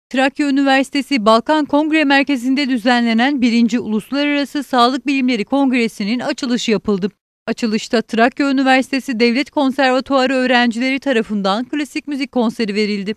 Trakya Üniversitesi Balkan Kongre Merkezi'nde düzenlenen 1. Uluslararası Sağlık Bilimleri Kongresi'nin açılışı yapıldı. Açılışta Trakya Üniversitesi Devlet Konservatuarı öğrencileri tarafından klasik müzik konseri verildi.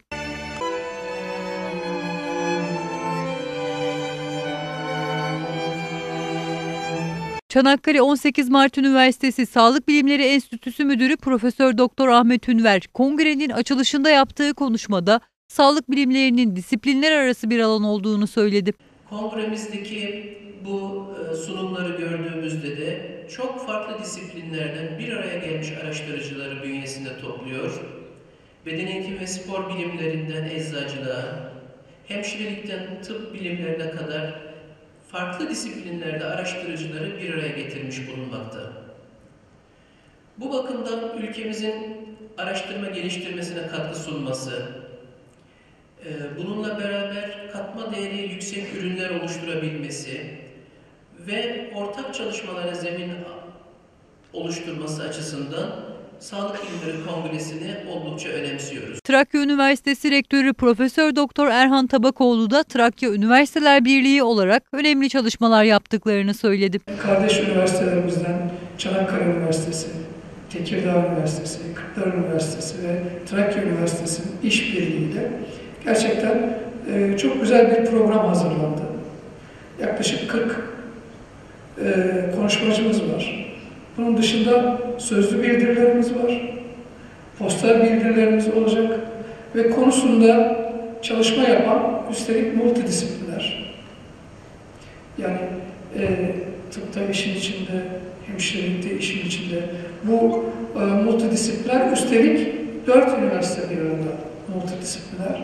Çanakkale 18 Mart Üniversitesi Sağlık Bilimleri Enstitüsü Müdürü Profesör Doktor Ahmet Ünver, kongrenin açılışında yaptığı konuşmada sağlık bilimlerinin disiplinler arası bir alan olduğunu söyledi. Kongremizdeki bu sunumları gördüğümüzde de çok farklı disiplinlerden bir araya gelmiş araştırıcıları bünyesinde topluyor. Beden eğitimi ve spor bilimlerinden eczacılığa, hemşirelikten tıp bilimlerine kadar farklı disiplinlerde araştırıcıları bir araya getirmiş bulunmakta. Bu bakımdan ülkemizin araştırma geliştirmesine katkı sunması, bununla beraber katma değeri yüksek ürünler oluşturabilmesi ve ortak çalışmalara zemin oluşturması açısından Sağlık Bilimleri Kongresi'ni oldukça önemsiyoruz. Trakya Üniversitesi Rektörü Profesör Doktor Erhan Tabakoğlu da Trakya Üniversiteler Birliği olarak önemli çalışmalar yaptıklarını söyledi. Kardeş üniversitelerimizden Çanakkale Üniversitesi, Tekirdağ Üniversitesi, Kırklar Üniversitesi ve Trakya Üniversitesi'nin işbirliğiyle gerçekten çok güzel bir program hazırlandı. Yaklaşık 40 konuşmacımız var. Bunun dışında sözlü bildirilerimiz var, poster bildirilerimiz olacak ve konusunda çalışma yapan üstelik multidisipliner. Yani tıpta işin içinde, hemşirelikte işin içinde. Bu multidisipliner üstelik 4 üniversite bir arada multidisipliner.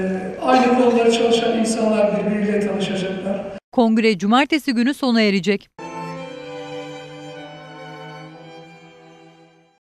Aynı konuları çalışan insanlar birbiriyle tanışacaklar. Kongre cumartesi günü sona erecek.